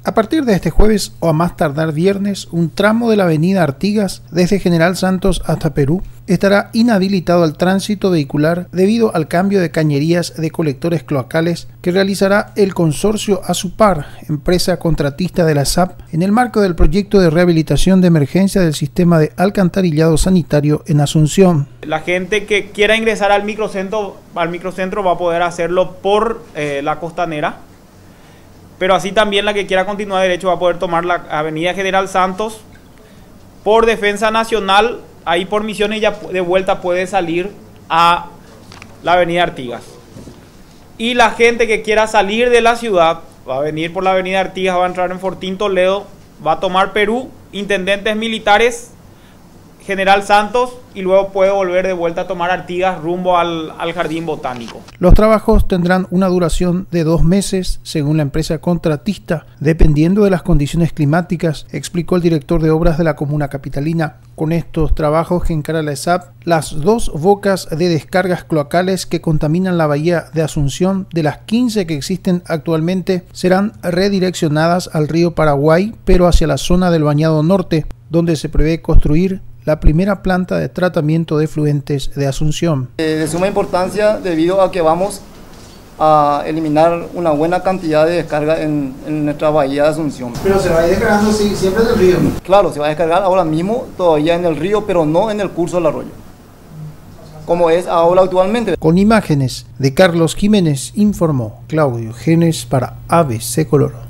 A partir de este jueves o a más tardar viernes, un tramo de la avenida Artigas, desde General Santos hasta Perú, estará inhabilitado al tránsito vehicular debido al cambio de cañerías de colectores cloacales que realizará el consorcio Asupar, empresa contratista de la SAP, en el marco del proyecto de rehabilitación de emergencia del sistema de alcantarillado sanitario en Asunción. La gente que quiera ingresar al microcentro va a poder hacerlo por la Costanera, pero así también la que quiera continuar derecho va a poder tomar la avenida General Santos por Defensa Nacional. Ahí por Misiones ya de vuelta puede salir a la avenida Artigas. Y la gente que quiera salir de la ciudad va a venir por la avenida Artigas, va a entrar en Fortín Toledo, va a tomar Perú, Intendentes Militares, General Santos, y luego puede volver de vuelta a tomar Artigas rumbo al Jardín Botánico. Los trabajos tendrán una duración de 2 meses, según la empresa contratista, dependiendo de las condiciones climáticas, explicó el director de obras de la comuna capitalina. Con estos trabajos que encara la SAP, las 2 bocas de descargas cloacales que contaminan la bahía de Asunción, de las 15 que existen actualmente, serán redireccionadas al río Paraguay, pero hacia la zona del Bañado Norte, donde se prevé construir la primera planta de tratamiento de efluentes de Asunción. De suma importancia debido a que vamos a eliminar una buena cantidad de descarga en nuestra bahía de Asunción. Pero se va a ir descargando siempre del río, ¿no? Claro, se va a descargar ahora mismo todavía en el río, pero no en el curso del arroyo, como es ahora actualmente. Con imágenes de Carlos Jiménez, informó Claudio Genes para ABC Color.